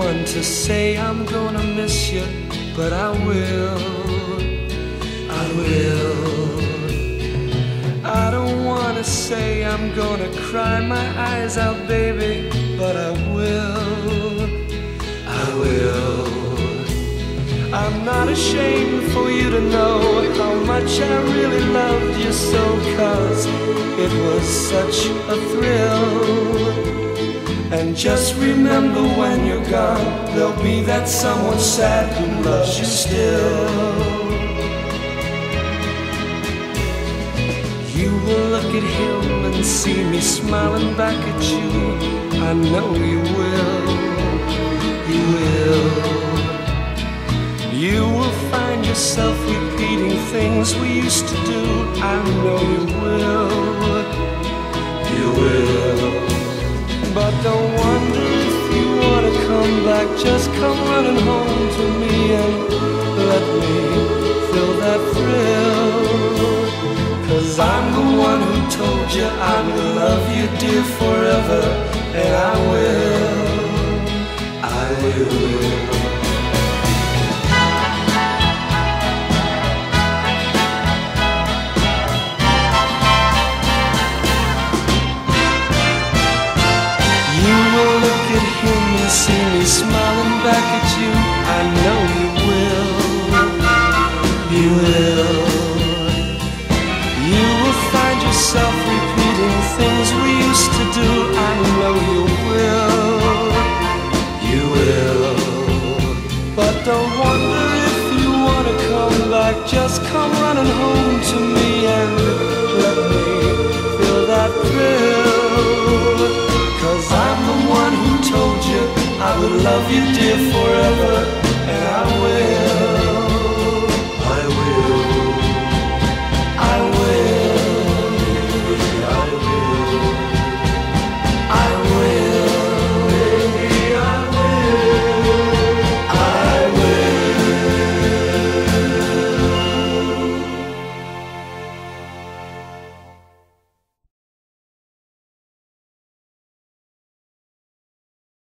one to say I'm gonna miss you, but I will. I don't wanna say I'm gonna cry my eyes out, baby, but I will. I'm not ashamed for you to know how much I really loved you so, 'cause it was such a thrill. And just remember when you're gone, there'll be that someone sad who loves you still. You will look at him and see me smiling back at you. I know you will. You will find yourself repeating things we used to do. I know you will. But don't wonder if you wanna come back. Just come running home to me and let me feel that thrill. 'Cause I'm the one who told you I will love you, dear, forever. And I will. You will look at him and see me smiling back at you. I know you will. You will find yourself repeating things we used to do. I know you will. But don't wonder if you wanna come back. Just come running home to me and let me feel that thrill. 'Cause I'm the one who told you I would love you, dear, forever.